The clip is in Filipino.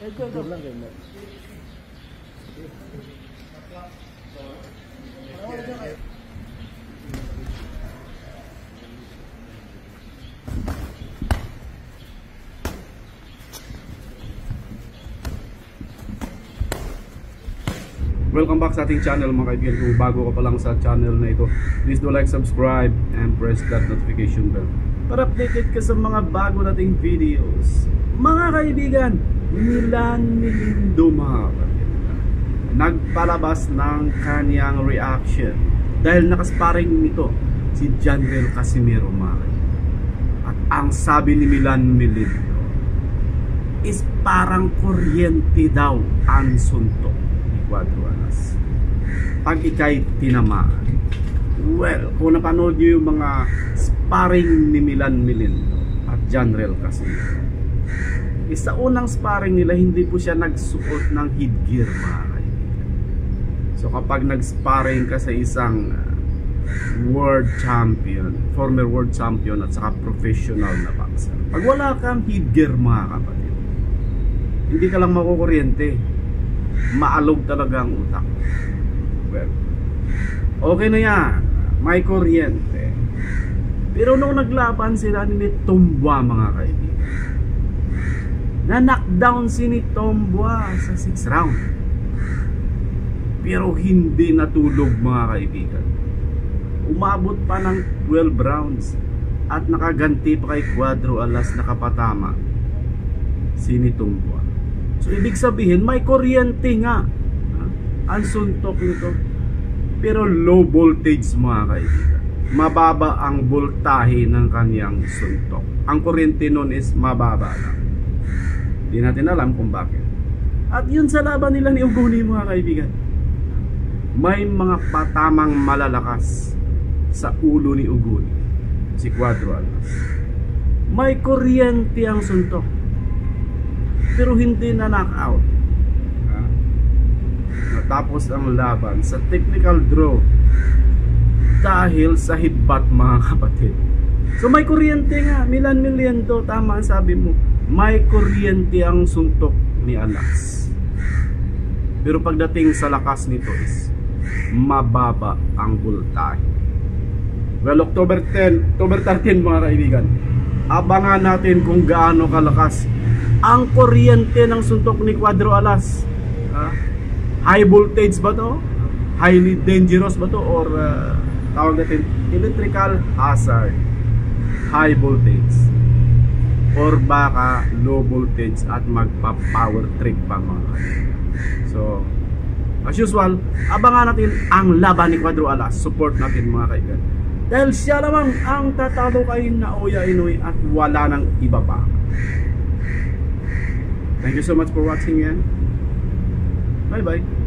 Ito lang kayo. Welcome back sa ating channel mga kaibigan. Kung bago ka pa lang sa channel na ito, please do like, subscribe, and press that notification bell para updated ka sa mga bago nating videos. Mga kaibigan, Milan Milindo mga kaibigan, nagpalabas ng kanyang reaction dahil nakasparing nito si Janriel Casimero mga kaibigan. At ang sabi ni Milan Milindo is parang kuryente daw ang suntok ni Cuadro Alas pag ika'y tinamaan. Well, kung napanood nyo yung mga sparring ni Milan Milindo at Janriel Casimero, sa unang sparring nila hindi po siya nagsuot ng headgear mga kaibigan. So kapag nag-sparring ka sa isang world champion, former world champion at saka professional na boxer, pag wala kang headgear mga kapatid, hindi ka lang makukuryente, maalog talaga ang utak. Well, okay na yan, may kuryente. Pero nung naglaban sila ni Tombua mga kaibigan, na-knockdown si Tombua sa 6th round, pero hindi natulog mga kaibigan. Umabot pa ng 12 rounds at nakaganti pa kay Cuadro Alas, nakapatama si Tombua. So ibig sabihin may kuryente nga ang suntok nito, pero low voltage mga kaibigan. Mababa ang voltahe ng kanyang suntok. Ang kuryente nun is mababa lang. Hindi natin alam kung bakit. At yun sa laban nila ni Uguni mga kaibigan, may mga patamang malalakas sa ulo ni Uguni, si Cuadro Alas. May kuryente ang suntok, pero hindi na knockout. Natapos ang laban sa technical draw dahil sa headbutt mga kapatid. So may kuryente nga, Milan Milindo, tama ang sabi mo, may kuryente ang suntok ni Alas. Pero pagdating sa lakas nito is mababa ang voltahe. Well, October 13 mga kaibigan, abangan natin kung gaano kalakas ang kuryente ng suntok ni Cuadro Alas. High voltage ba to? Highly dangerous ba to? Or tawag natin electrical hazard, high voltage, or baka low voltage at magpa-power trip pa mga kaibigan. So as usual, abangan natin ang laban ni Cuadro Alas. Support natin mga kaibigan, dahil siya lamang ang tatalo kay Naoya Inoue at wala nang iba pa. Thank you so much for watching yan. Bye bye.